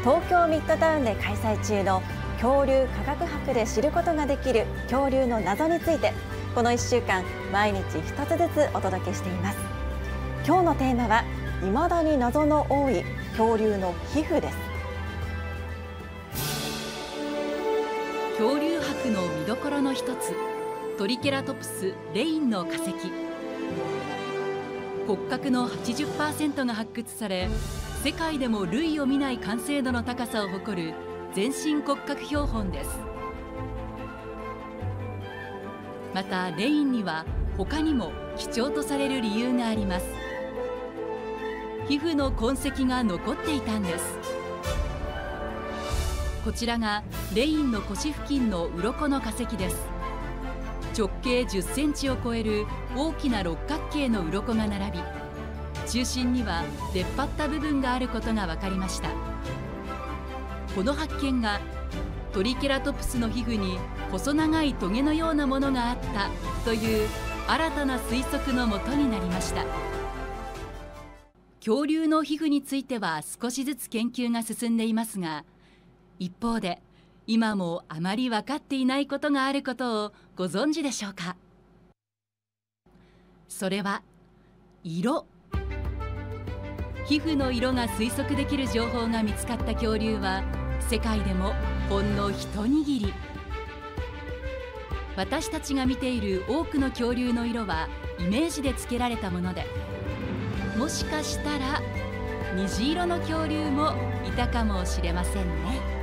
東京ミッドタウンで開催中の恐竜科学博で知ることができる恐竜の謎について、この1週間毎日1つずつお届けしています。今日のテーマは未だに謎の多い恐竜の皮膚です。 恐竜博の見どころの一つ、トリケラトプス・レインの化石。骨格の 80% が発掘され、世界でも類を見ない完成度の高さを誇る全身骨格標本です。またレインには他にも貴重とされる理由があります。皮膚の痕跡が残っていたんです。こちらがレインの腰付近の鱗の化石です。直径10センチを超える大きな六角形の鱗が並び、中心には出っ張った部分があることが分かりました。この発見がトリケラトプスの皮膚に細長いトゲのようなものがあったという新たな推測のもとになりました。恐竜の皮膚については少しずつ研究が進んでいますが、一方で今もあまり分かっていないことがあることをご存知でしょうか。それは色。皮膚の色が推測できる情報が見つかった恐竜は世界でもほんの一握り。私たちが見ている多くの恐竜の色はイメージでつけられたもので、もしかしたら虹色の恐竜もいたかもしれませんね。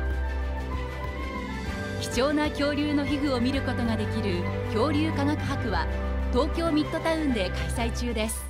貴重な恐竜の皮膚を見ることができる恐竜科学博は東京ミッドタウンで開催中です。